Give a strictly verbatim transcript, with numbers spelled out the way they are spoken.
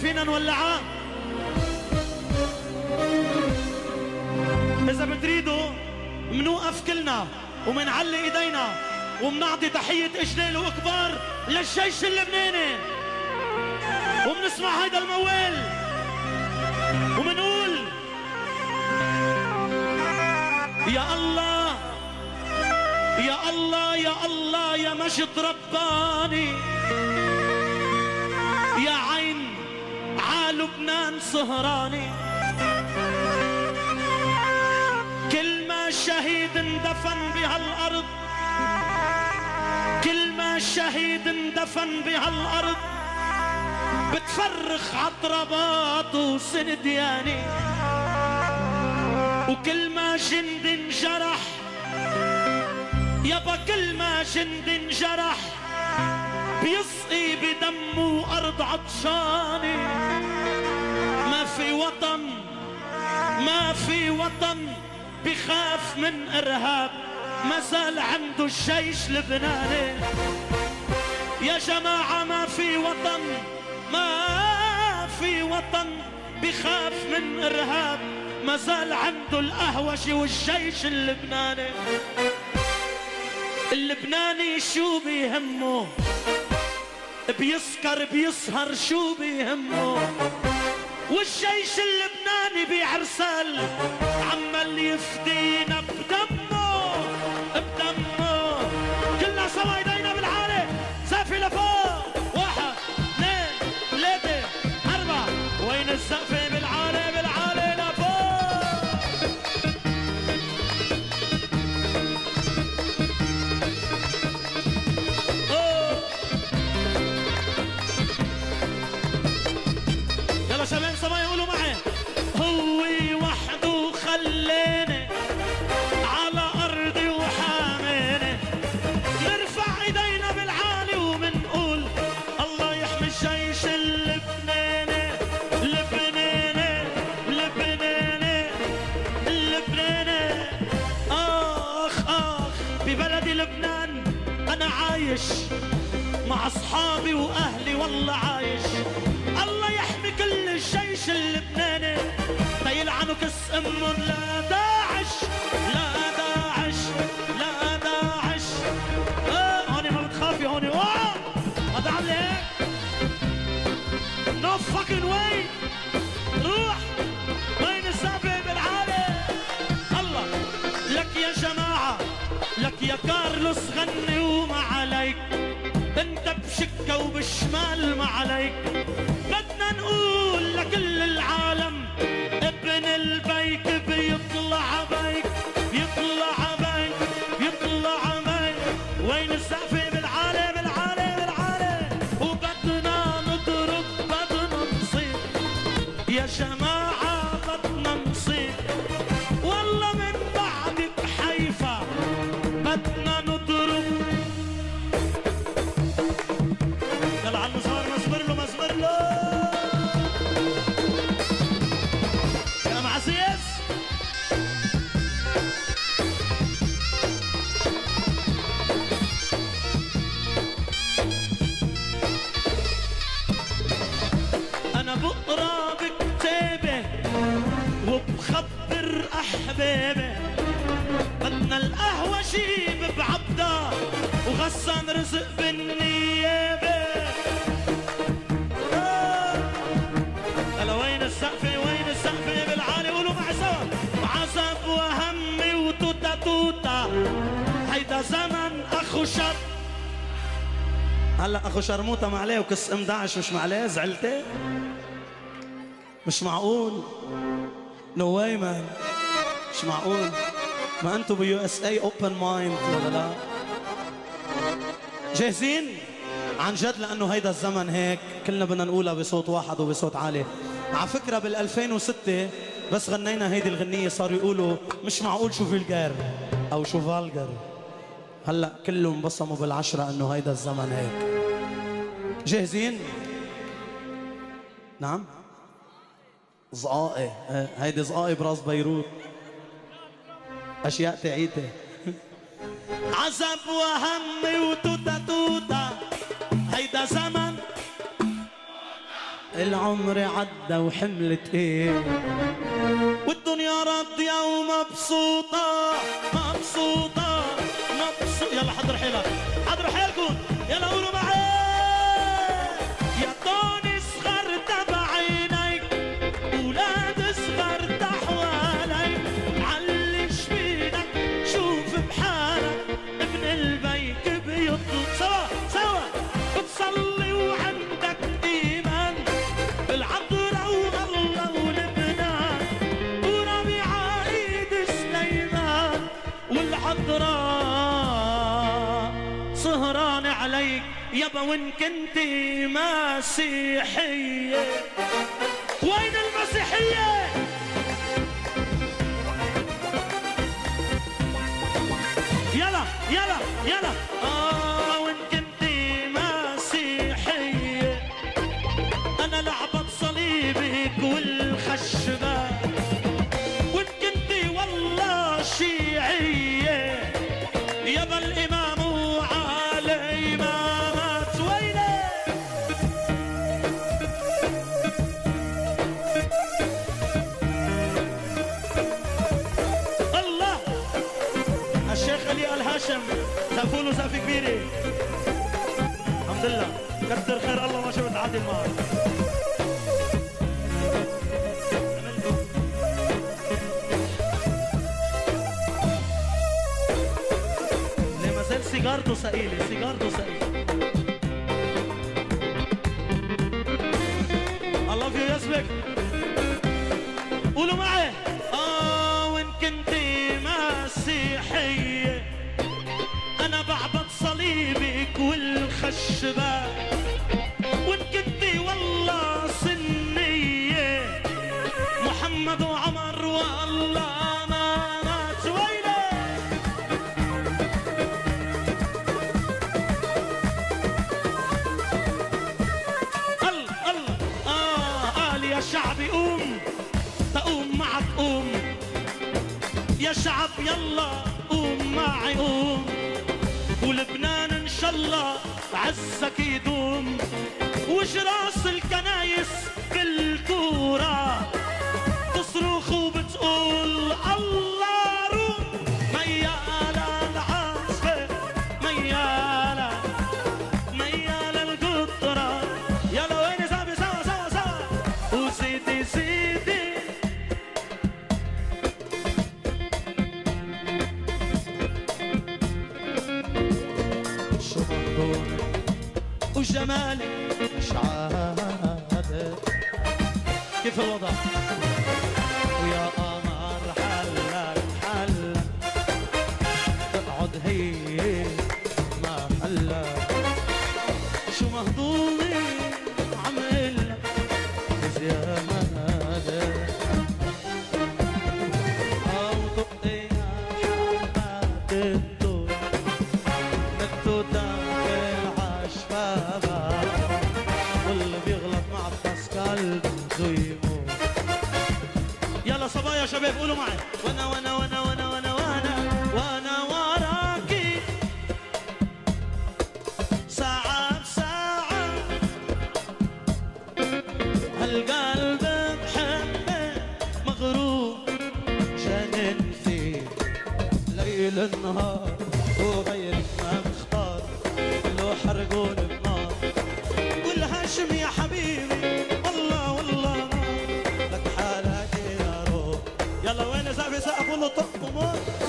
فينا نولعها؟ إذا بتريدوا منوقف كلنا ومنعلي ايدينا ومنعطي تحية اجلال واكبار للجيش اللبناني، ومنسمع هيدا الموال ومنقول يا الله يا الله يا الله يا مجد رباني، يا عين عال لبنان سهراني، كل ما شهيد اندفن بهالارض، كل ما شهيد اندفن بهالارض بتفرخ عطربات وسندياني، وكل ما جند انجرح يابا كل ما جند انجرح بيسقي بدمه ارض عطشاني. ما في وطن ما في وطن بخاف من ارهاب ما زال عنده الجيش اللبناني. يا جماعة ما في وطن ما في وطن بخاف من ارهاب ما زال عنده الأهوجي والجيش اللبناني. اللبناني شو بيهمه بيسكر بيسهر شو بيهمه، والجيش اللبناني بعرسال عمال يفدينا بدمه بدمه. كلنا سوا ايدينا بالعالي سقفي لفوق، واحد اثنين ثلاثة أربعة، وين السقفة بالعالي بالعالي لفوق. أوه. يلا شباب سوا يقولوا معي هو وحده خلاني على أرضي وحاماني. نرفع ايدينا بالعالي ومنقول الله يحمي الجيش اللبناني لبناني لبناني لبناني. آخ آخ ببلدي لبنان أنا عايش مع أصحابي وأهلي والله عايش. الله يحمي كل الجيش اللبناني يلعنوا كس امهم لا داعش لا داعش لا داعش. اه هوني ما بتخافي هوني اوه هذا عامل هيك نو فاكين واي. روح وين السقفة بالعالي. الله لك يا جماعة لك يا كارلوس غني وما عليك، انت بشكة وبشمال ما عليك. بدنا نقول لكل العالم ابن البيك بيطلع بيك بيطلع بيك بيطلع بيك. وين السقفة بالعالي بالعالي بالعالي. وبدنا نضرب بدنا نصيب يا جماعة بدنا نصيب والله من بعد بحيفا بدنا نضرب. يلا على المزمار مزمر له مزمر له. أنا بقرا بكتابي وبخبر أحبابي بدنا القهوة جيب بعبدا وغسان رزق بالنيابة. هلا وين السقفة وين السقفة بالعالي قولوا معي سوا. عزب وهمي وتوتا توتا هيدا زمن أخو شر. هلا أخو شرموطة معليه وكس ام داعش مش معليه زعلتي؟ مش معقول. نو واي مان مش معقول. ما انتم بيو اس اي اوبن مايند ولا لا؟ جاهزين؟ عن جد لانه هيدا الزمن هيك كلنا بدنا نقولها بصوت واحد وبصوت عالي. على فكره بال ألفين وستة بس غنينا هيدي الغنيه صاروا يقولوا مش معقول شو فيلجار او شو فالجر. هلا كلهم انبصموا بالعشره انه هيدا الزمن هيك. جاهزين؟ نعم؟ زقاقي هيدي زقاقي براس بيروت اشياء تعيته. عزب وهمي وتوتا توتا هيدا زمن العمر عدى وحملت ايه، والدنيا راضية ومبسوطة مبسوطة مبسوطة. يلا حضر حيلك حضر حيلكم، يلا قولوا معي. يا طوني صغرت بعينيك، ولاد صغرت حواليك، علش بيدك شوف بحالك، ابن البيك بيطلق سوا سوا بتصلي وعندك ايمان، العذراء والله ولبنان، وربيعة ايد سليمان، والعذراء سهران عليك يابا وان كنتي مسيحية. وين المسيحية؟ يلا يلا يلا. آه وان كنتي مسيحية، أنا لعبة صليبك والخشبة، وان كنتي والله شيعية، يابا الإمام وعلى إمامات. ويلي الله. الشيخ علي الهاشم سقفوا له سقف كبيرة. الحمد لله كتر خير الله ما شفت عادل معك. سيجارته ثقيلة سيجارته ثقيلة. I love you يسبك. قولوا معي. آه وإن كنتي مسيحية، أنا بعبد صليبك والخشبة، وإن كنتي والله سنية، محمد وعمر والله ما مات. ويلي يا شعبي قوم تقوم معك قوم، يا شعب يلا قوم معي قوم، ولبنان ان شاء الله عزك يدوم، وجراس الكنايس بالكورة تصرخ وبتقول الله روم. ميالة العاصفة ميالة ميالة القطرة، يلا وين زابي سوا سوا سوا وزيدي زيدي. شو منظورك وجمالك مش عادة، كيف الوضع؟ ويا قمر حلك حلك تقعد هي ما حلك، شو مهضومي عملك زيادة، أو تقطيها حبات الدور بدو تاكل عالشبابة، واللي بيغلط مع الباسكال بده يموت. يلا صبايا شباب قولوا معي. وانا وانا وانا وانا وانا وانا وانا وراكي ساعة بساعة، هالقلب بحبه مغرور جنن فيه ليل النهار، وغيرك ما بختار لو حرقون بنار، والهاشم يا حبيبي والله والله لك حالك يا روح. يلا وين زعفي سقفوا له طق وموت.